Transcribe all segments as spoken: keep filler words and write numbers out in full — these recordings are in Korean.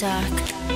dark.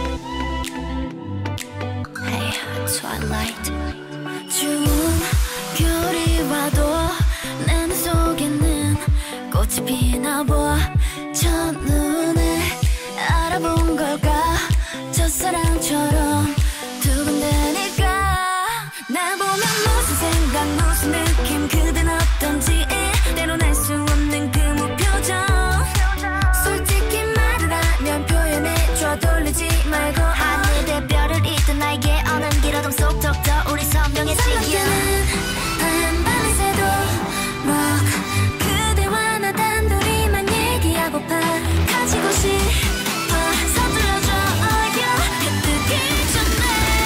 Hey, twilight. 추운 겨울이 와도 내 눈 속에는 꽃이 피나 봐. 첫눈에 알아본 걸까? 첫사랑처럼 두근대니까. 날 보면 무슨 생각 무슨 느낌 그댄 어떤지 때론 알 수 없는 그 무표정. 솔직히 말을 하면 표현해줘. 돌리지 말고 하늘에 별을 잇던 나에게 어는 길어둠 속 덕더 우리 선명해지기야. 하얀 밤을 새도 rock. 그대와 나 단둘이만 얘기하고파. 가지고 싶어 서둘러줘 oh yeah. 해 뜨기 전에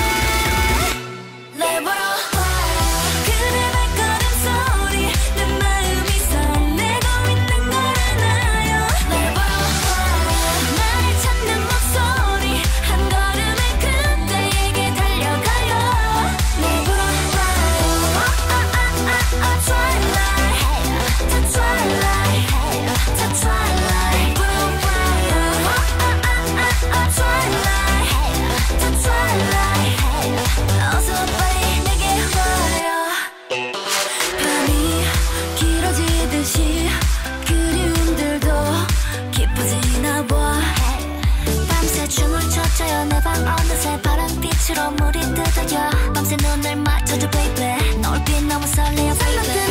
날 보러 와. 그대 발걸음 소리 내 마음이 설레고 있는 걸 알아요. 날 보러 와. 나를 찾는 목소리 한 걸음에 그대에게 달려가요. 날 보러 와. 아아아아 twilight 다 twilight 다 twilight 보러 와요. 아아아아 twilight 다 twilight 어서 빨리 내게 와요. 밤이 길어지듯이 그리움들도 깊어지나 봐. 밤새 춤을 췄어요. 내 방 어느새 파란빛으로 물이 뜯어져. 밤새 눈을 맞춰줘 baby. 너울 빛 너무 설레어 baby.